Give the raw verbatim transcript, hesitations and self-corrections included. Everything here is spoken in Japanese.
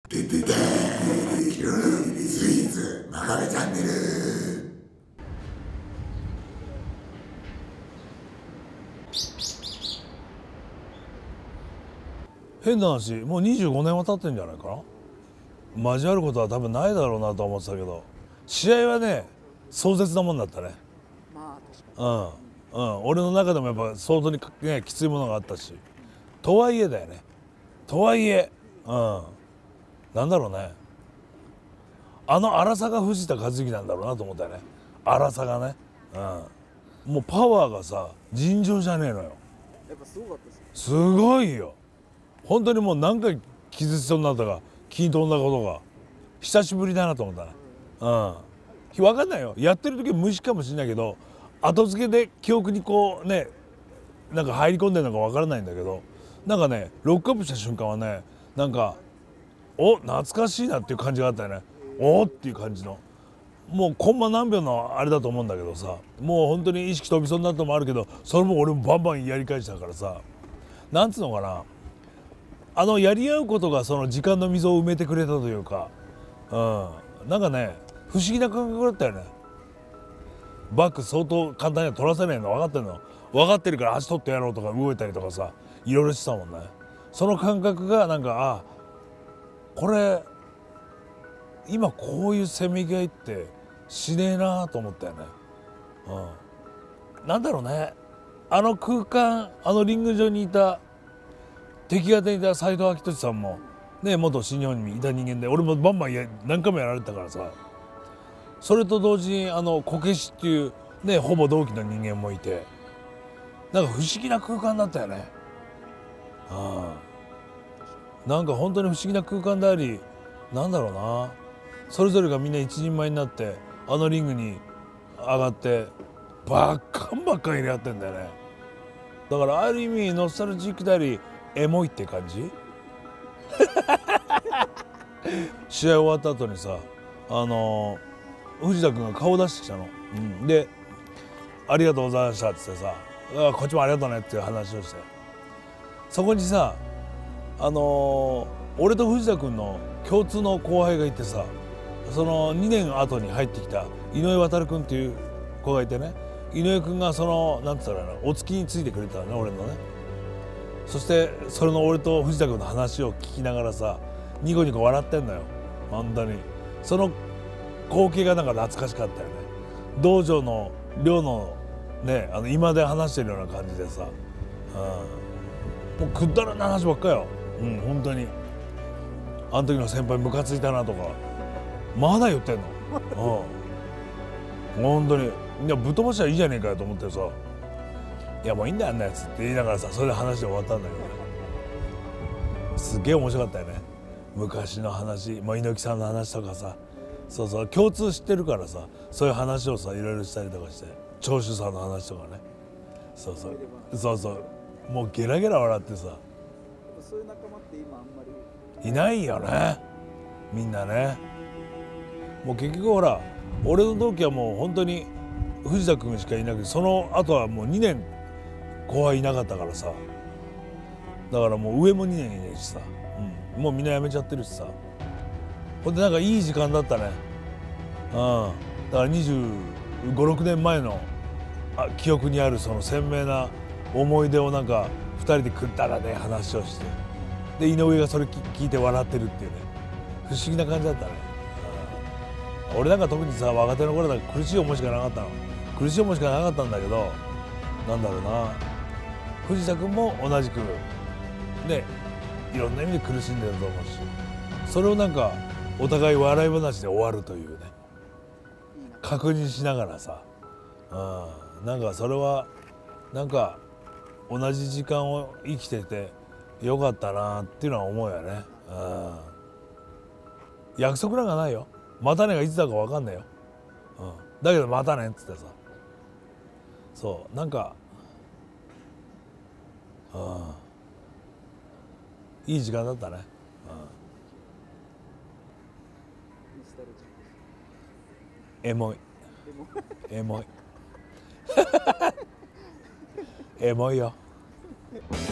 てててーキロスイーツ真壁チャンネル。 変な話、もうにじゅうごねんは経ってんじゃないかな。交わることは多分ないだろうなと思ってたけど、試合はね壮絶なもんだったね。 まあ確かうんうん、俺の中でもやっぱ相当に、ね、きついものがあったし、とはいえだよね。とはいえ、うん、なんだろうね、あの荒さが藤田和樹なんだろうなと思ったよね。荒さがね、うん、もうパワーがさ尋常じゃねえのよ。 にやっぱすごかったですよ。 すごいよ本当に。もう何回傷つきそうになったか気に飛んだことが久しぶりだなと思ったね。うん、分かんないよ、やってる時は無意識かもしれないけど、後付けで記憶にこうねなんか入り込んでるのか分からないんだけど、なんかねロックアップした瞬間はね、なんかお懐かしいなっていう感じがあったよね。おっていう感じの、もうコンマ何秒のあれだと思うんだけどさ、もう本当に意識飛びそうになったのもあるけど、それも俺もバンバンやり返したからさ、なんつうのかな、あのやり合うことがその時間の溝を埋めてくれたというか、うん、なんかね不思議な感覚だったよね。バック相当簡単には取らせないの分かってるの分かってるから、足取ってやろうとか動いたりとかさ、いろいろしてたもんね。その感覚がなんか、あこれ今こういうせめぎ合いってしねえなと思ったよね。うん、なんだろうね、あの空間、あのリング上にいた敵方にいた斎藤昭俊さんもね、元新日本にいた人間で、俺もバンバンや何回もやられてたからさ、それと同時にあのこけしっていうねほぼ同期の人間もいて、なんか不思議な空間だったよね。うん、なんか本当に不思議な空間であり、なんだろうな、それぞれがみんな一人前になってあのリングに上がってバッカンバッカン入れ合ってんだよね。だからある意味ノスタルジックでありエモいって感じ。試合終わった後にさ、あのー、藤田君が顔出してきたの、うん、で「ありがとうございました」っつってさ「あこっちもありがとうね」っていう話をして、そこにさ、あのー、俺と藤田君の共通の後輩がいてさ、そのにねんごに入ってきた井上航君っていう子がいてね、井上君がそのなんて言ったらいいの、お付きについてくれたのね、俺のね。そしてそれの俺と藤田君の話を聞きながらさ、ニコニコ笑ってんのよ本当に。その光景がなんか懐かしかったよね。道場の寮のね、あの今で話してるような感じでさ、うん、もうくだらない話ばっかよ。うん、本当にあの時の先輩ムカついたなとかまだ言ってんの。うん、本当にいやぶっ飛ばしたらいいじゃねえかよと思ってさ、いやもういいんだよあんなやつって言いながらさ、それで話で終わったんだけどね、すっげえ面白かったよね。昔の話、まあ、猪木さんの話とかさ、そうそう共通知ってるからさ、そういう話をさいろいろしたりとかして、長州さんの話とかね、そうそうそうそう、もうゲラゲラ笑ってさ。 そういう仲間って今あんまりいないよねみんなね。もう結局ほら俺の同期はもう本当に藤田君しかいなくて、その後はもうにねん後輩いなかったからさ、だからもう上もにねんいねえしさ、うん、もうみんな辞めちゃってるしさ、ほんでなんかいい時間だったね。うん、だからにじゅうご、ろくねんまえのあ記憶にあるその鮮明な思い出をなんかふたりでくだらねえ話をして、で井上がそれ聞いて笑ってるっていうね、不思議な感じだったね。うん、俺なんか特にさ若手の頃だから苦しい思いしかなかったの。苦しい思いしかなかったんだけど、なんだろうな、藤田君も同じくねいろんな意味で苦しんでると思うし、それをなんかお互い笑い話で終わるというね、確認しながらさ、うん、なんかそれはなんか同じ時間を生きててよかったなっていうのは思うよね。うん、約束なんかないよ、またねがいつだか分かんないよ、うん、だけどまたねっつってさ、そうなんか、うん、いい時間だったね。 ノスタルジックエモいでもエモいエモいよ。